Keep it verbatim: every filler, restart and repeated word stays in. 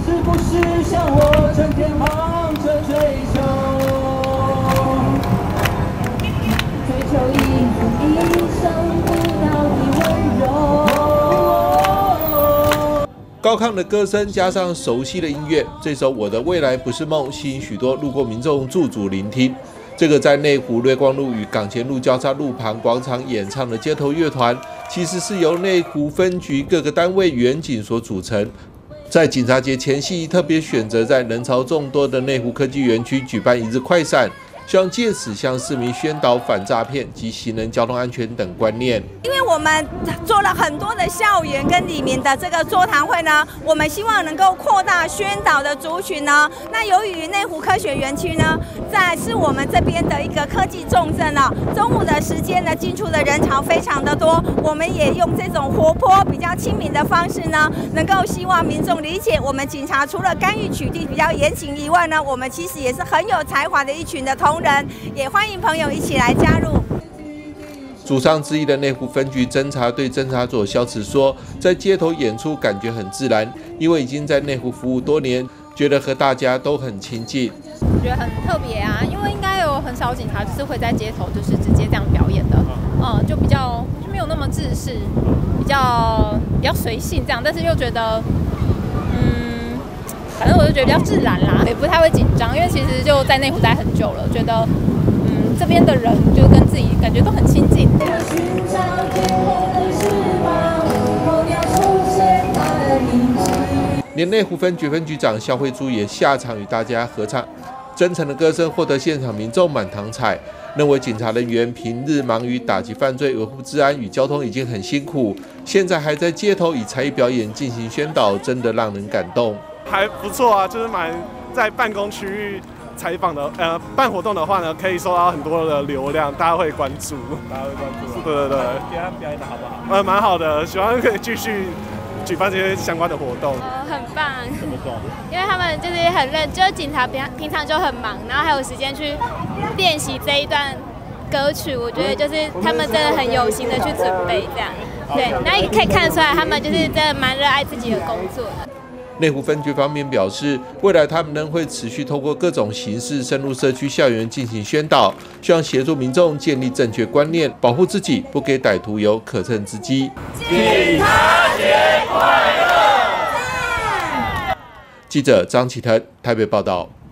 是不是像我整天忙着追求，追求一分一生不到的温柔。 高亢的歌声加上熟悉的音乐，这首《我的未来不是梦》吸引许多路过民众驻足聆听。这个在内湖瑞光路与港前路交叉路旁广场演唱的街头乐团，其实是由内湖分局各个单位员警所组成。在警察节前夕，特别选择在人潮众多的内湖科技园区举办一日快闪，希望借此向市民宣导反诈骗及行人交通安全等观念。 因为我们做了很多的校园跟里面的这个座谈会呢，我们希望能够扩大宣导的族群呢。那由于内湖科学园区呢，在是我们这边的一个科技重镇呢，中午的时间呢进出的人潮非常的多，我们也用这种活泼比较亲民的方式呢，能够希望民众理解我们警察除了干预取缔比较严谨以外呢，我们其实也是很有才华的一群的同仁，也欢迎朋友一起来加入。 主唱之一的内湖分局侦查队侦查佐萧慈说，在街头演出感觉很自然，因为已经在内湖服务多年，觉得和大家都很亲近。 我觉得很特别啊，因为应该有很少警察就是会在街头就是直接这样表演的，嗯，就比较就没有那么制式，比较比较随性这样，但是又觉得，嗯，反正我就觉得比较自然啦，也不太会紧张，因为其实就在内湖待很久了，觉得。这边的人就跟自己感觉都很亲近。 连内湖分局分局长肖慧珠也下场与大家合唱，真诚的歌声获得现场民众满堂彩。认为警察人员平日忙于打击犯罪、维护治安与交通已经很辛苦，现在还在街头以才艺表演进行宣导，真的让人感动。 还不错啊，就是蛮在办公区域。采访的呃办活动的话呢，可以收到很多的流量，大家会关注，大家会关注。对对对，给他表演的好不好？呃，蛮好的，希望可以继续举办这些相关的活动。 呃，很棒。 怎么说？ 因为他们就是很认，就是警察平平常就很忙，然后还有时间去练习这一段歌曲，我觉得就是他们真的很有心的去准备这样。对，那也可以看得出来，他们就是真的蛮热爱自己的工作的。 内湖分局方面表示，未来他们仍会持续透过各种形式深入社区校园进行宣导，希望协助民众建立正确观念，保护自己，不给歹徒有可乘之机。 警察节快乐！ 记者张启腾台北报道。